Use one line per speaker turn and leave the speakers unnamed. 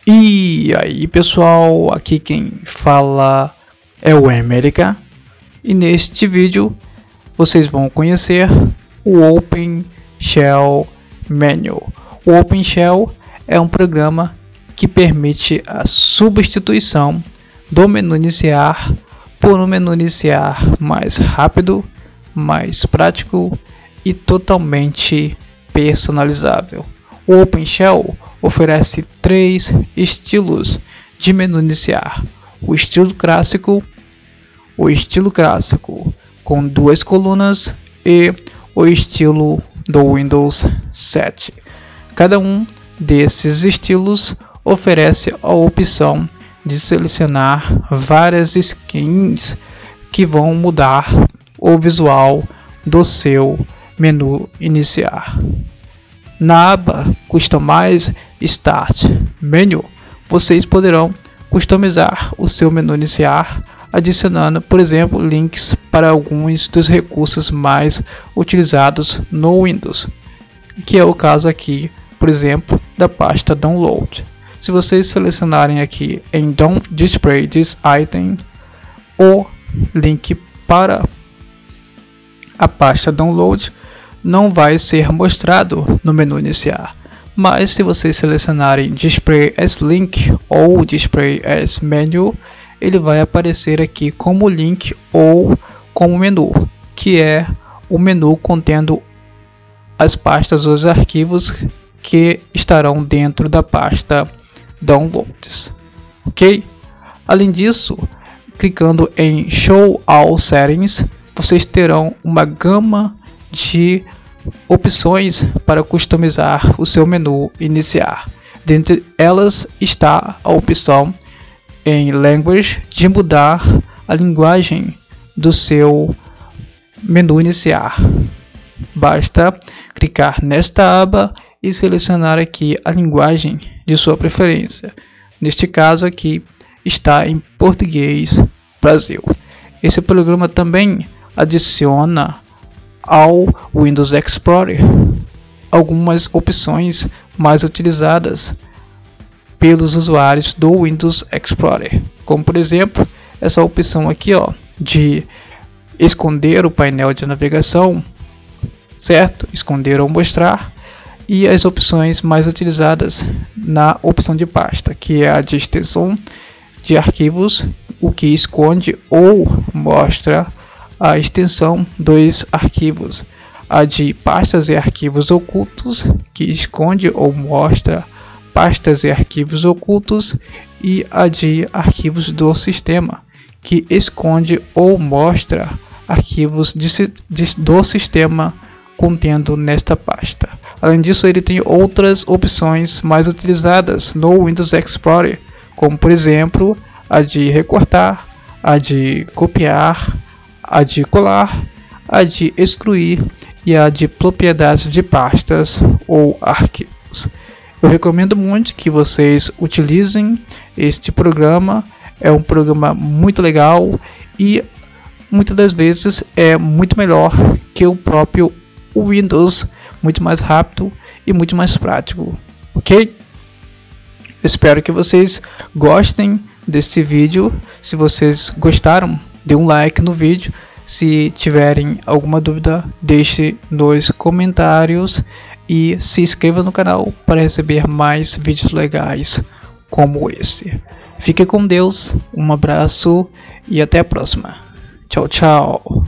E aí pessoal, aqui quem fala é o América e neste vídeo vocês vão conhecer o OpenShell Menu. O OpenShell é um programa que permite a substituição do menu iniciar por um menu iniciar mais rápido, mais prático e totalmente personalizável. O OpenShell oferece 3 estilos de menu iniciar: o estilo clássico com 2 colunas e o estilo do Windows 7. Cada um desses estilos oferece a opção de selecionar várias skins que vão mudar o visual do seu menu iniciar. Na aba Customize Start Menu, vocês poderão customizar o seu menu iniciar, adicionando, por exemplo, links para alguns dos recursos mais utilizados no Windows, que é o caso aqui, por exemplo, da pasta Download. Se vocês selecionarem aqui em Don't Display this Item, o link para a pasta Download não vai ser mostrado no menu iniciar, mas se vocês selecionarem Display as Link ou Display as Menu, ele vai aparecer aqui como link ou como menu, que é o menu contendo as pastas ou os arquivos que estarão dentro da pasta Downloads, ok? Além disso, clicando em Show All Settings, vocês terão uma gama de opções para customizar o seu menu iniciar. Dentre elas está a opção em Language de mudar a linguagem do seu menu iniciar. Basta clicar nesta aba e selecionar aqui a linguagem de sua preferência. Neste caso aqui está em português Brasil. Esse programa também adiciona ao Windows Explorer algumas opções mais utilizadas pelos usuários do Windows Explorer, como por exemplo essa opção aqui, de esconder o painel de navegação, certo? Esconder ou mostrar, e as opções mais utilizadas na opção de pasta, que é a de extensão de arquivos, o que esconde ou mostra a extensão dos arquivos, a de pastas e arquivos ocultos, que esconde ou mostra pastas e arquivos ocultos, e a de arquivos do sistema, que esconde ou mostra arquivos do sistema contendo nesta pasta. Além disso, ele tem outras opções mais utilizadas no Windows Explorer, como por exemplo a de recortar, a de copiar, a de colar, a de excluir e a de propriedades de pastas ou arquivos. Eu recomendo muito que vocês utilizem este programa. É um programa muito legal e muitas das vezes é muito melhor que o próprio Windows, muito mais rápido e muito mais prático, ok? Espero que vocês gostem desse vídeo. Se vocês gostaram, dê um like no vídeo. Se tiverem alguma dúvida, deixe nos comentários e se inscreva no canal para receber mais vídeos legais como esse. Fique com Deus, um abraço e até a próxima. Tchau, tchau.